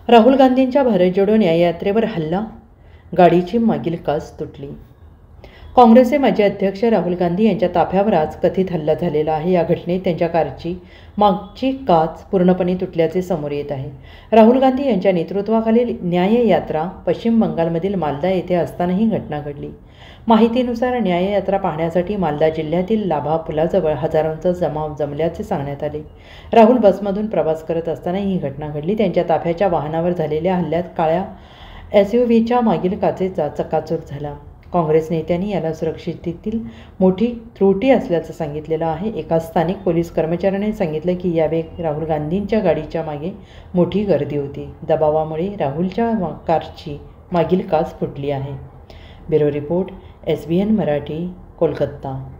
राहुल गांधींच्या भारत जोडो न्याययात्रेवर हल्ला, गाडीची मागील काच तुटली। काँग्रेसचे माजी अध्यक्ष राहुल गांधी यांच्या ताफ्यावर आज कथित हल्ला झालेला आहे। या घटनेत त्यांच्या कारची मागची काच पूर्णपणे तुटल्याचे समोर येत आहे। राहुल गांधी यांच्या नेतृत्वाखालील न्याययात्रा पश्चिम बंगालमधील मालदा येथे असताना ही घटना घडली। माहितीनुसार न्याययात्रा पाहण्यासाठी मालदा जिल्ह्यातील लाभा पुलाजवळ हजारोंचा जमाव जमल्याचे सांगण्यात आले। राहुल बसमधून प्रवास करत असताना ही घटना घडली। त्यांच्या ताफ्याच्या वाहनावर झालेल्या हल्ल्यात काळ्या SUVच्या मागील काचेचा चक्काचूर झाला। काँग्रेस नेत्यांनी याला सुरक्षिततेतील मोठी त्रुटी असल्याचं सांगितलेलं आहे। एका स्थानिक पोलीस कर्मचाऱ्याने सांगितलं की यावेळी राहुल गांधींच्या गाडीच्या मागे मोठी गर्दी होती। दबावामुळे राहुलच्या कारची मागील काच फुटली आहे। Bureau report, SBN Marathi, Kolkata.